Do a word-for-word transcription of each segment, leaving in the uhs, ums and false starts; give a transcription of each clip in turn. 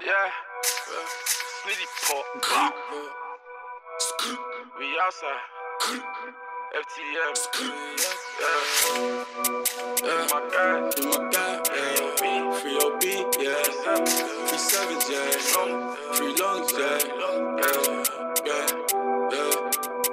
Yeah, Snizzypop. We outside. F T M. Yeah, yeah. My guy, my guy. Yeah. Free O B, yeah. Free Savage, yeah. Free Lungs, yeah. Yeah, yeah.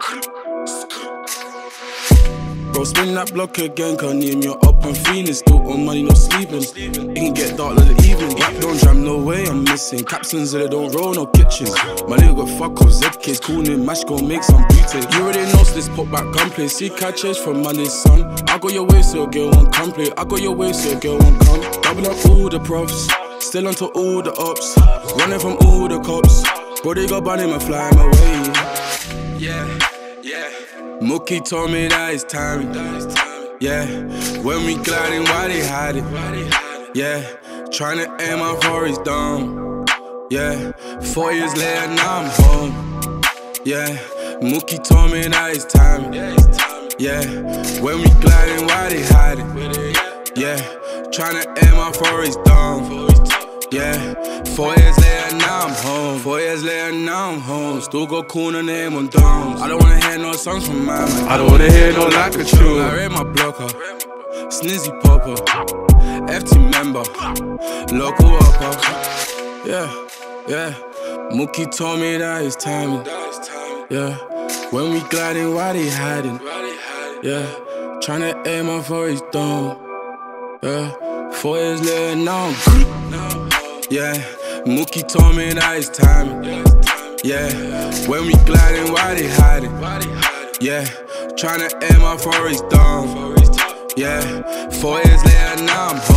Bro, spin that block again, can't name you up and feeling. Still on money, not sleeping. It can get dark like the evening. Rap don't jam, no way I'm missing. Capsules that don't roll, no kitchens. My nigga got fuck off, Z Ks, cooling, mash, gon' make some beauty. You already know, so this pop back gunplay. See catches from Monday's sun. I got your way, so your girl won't come play. I got your way, so your girl won't come. Double up all the profs, still onto all the ops. Running from all the cops. Bro, they got bunny, man, flying away. Yeah. Yeah, Mookie told me that it's time. Yeah, when we gliding, why they hide it? Yeah, tryna aim out for his dome. Yeah, four years later, now I'm home. Yeah, Mookie told me that it's time. Yeah, when we gliding, why they hide it? Yeah, tryna aim out for his dome. Yeah, four years later, now I'm home. Four years later, now I'm home. Still got cool no name on domes. I don't wanna hear no songs from my man. I don't wanna hear no lack of true. I read my blocker, Snizzypop, F T member, local upper. Yeah, yeah. Mookie told me that it's timing. Yeah, when we gliding, why they hiding? Yeah, tryna aim out for his dome. Yeah, four years later, now I'm yeah, Mookie told me that it's timing. Yeah, when we gliding, why they hiding? Yeah, tryna aim out for his dome. Yeah, four years later, now I'm